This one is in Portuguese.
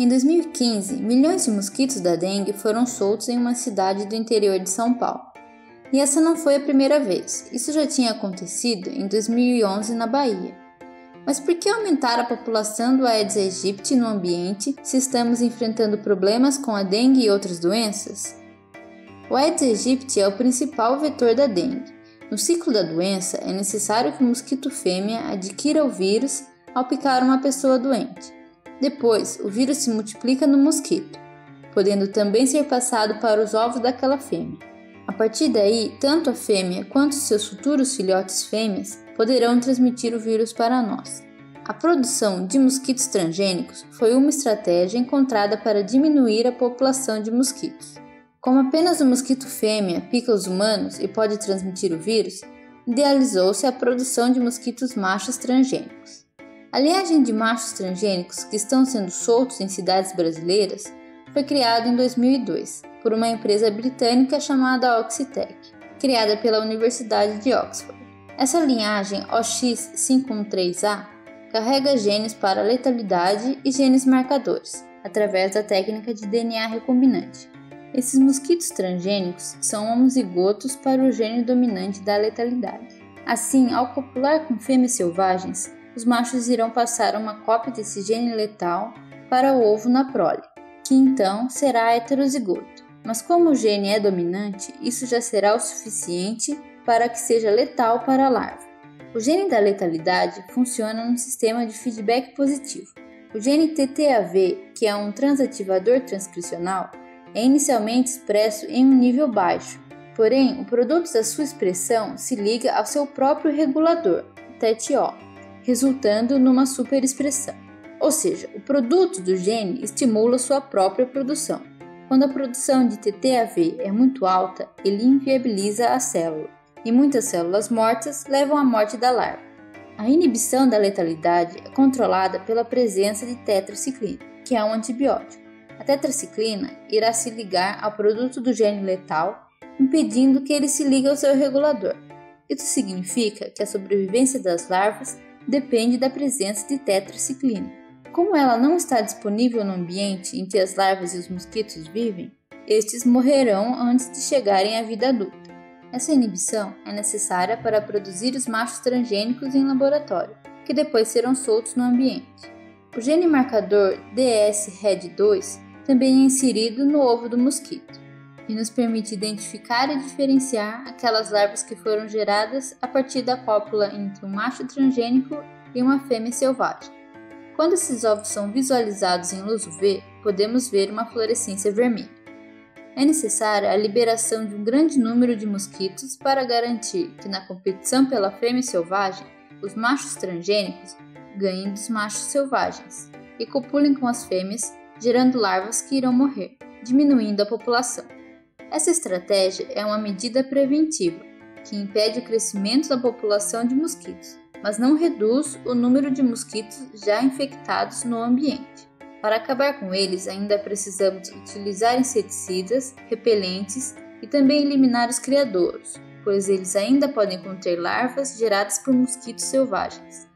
Em 2015, milhões de mosquitos da dengue foram soltos em uma cidade do interior de São Paulo. E essa não foi a primeira vez, isso já tinha acontecido em 2011 na Bahia. Mas por que aumentar a população do Aedes aegypti no ambiente se estamos enfrentando problemas com a dengue e outras doenças? O Aedes aegypti é o principal vetor da dengue. No ciclo da doença, é necessário que o mosquito fêmea adquira o vírus ao picar uma pessoa doente. Depois, o vírus se multiplica no mosquito, podendo também ser passado para os ovos daquela fêmea. A partir daí, tanto a fêmea quanto seus futuros filhotes fêmeas poderão transmitir o vírus para nós. A produção de mosquitos transgênicos foi uma estratégia encontrada para diminuir a população de mosquitos. Como apenas o mosquito fêmea pica os humanos e pode transmitir o vírus, idealizou-se a produção de mosquitos machos transgênicos. A linhagem de machos transgênicos que estão sendo soltos em cidades brasileiras foi criada em 2002 por uma empresa britânica chamada Oxitec, criada pela Universidade de Oxford. Essa linhagem OX513A carrega genes para letalidade e genes marcadores, através da técnica de DNA recombinante. Esses mosquitos transgênicos são homozigotos para o gene dominante da letalidade. Assim, ao copular com fêmeas selvagens, os machos irão passar uma cópia desse gene letal para o ovo na prole, que então será heterozigoto. Mas como o gene é dominante, isso já será o suficiente para que seja letal para a larva. O gene da letalidade funciona num sistema de feedback positivo. O gene TTAV, que é um transativador transcricional, é inicialmente expresso em um nível baixo, porém o produto da sua expressão se liga ao seu próprio regulador, TET-O, resultando numa superexpressão. Ou seja, o produto do gene estimula sua própria produção. Quando a produção de TTAV é muito alta, ele inviabiliza a célula, e muitas células mortas levam à morte da larva. A inibição da letalidade é controlada pela presença de tetraciclina, que é um antibiótico. A tetraciclina irá se ligar ao produto do gene letal, impedindo que ele se ligue ao seu regulador. Isso significa que a sobrevivência das larvas depende da presença de tetraciclina. Como ela não está disponível no ambiente em que as larvas e os mosquitos vivem, estes morrerão antes de chegarem à vida adulta. Essa inibição é necessária para produzir os machos transgênicos em laboratório, que depois serão soltos no ambiente. O gene marcador DSRED2 também é inserido no ovo do mosquito e nos permite identificar e diferenciar aquelas larvas que foram geradas a partir da cópula entre um macho transgênico e uma fêmea selvagem. Quando esses ovos são visualizados em luz UV, podemos ver uma fluorescência vermelha. É necessária a liberação de um grande número de mosquitos para garantir que na competição pela fêmea selvagem, os machos transgênicos ganhem dos machos selvagens e copulem com as fêmeas, gerando larvas que irão morrer, diminuindo a população. Essa estratégia é uma medida preventiva, que impede o crescimento da população de mosquitos, mas não reduz o número de mosquitos já infectados no ambiente. Para acabar com eles, ainda precisamos utilizar inseticidas, repelentes e também eliminar os criadouros, pois eles ainda podem conter larvas geradas por mosquitos selvagens.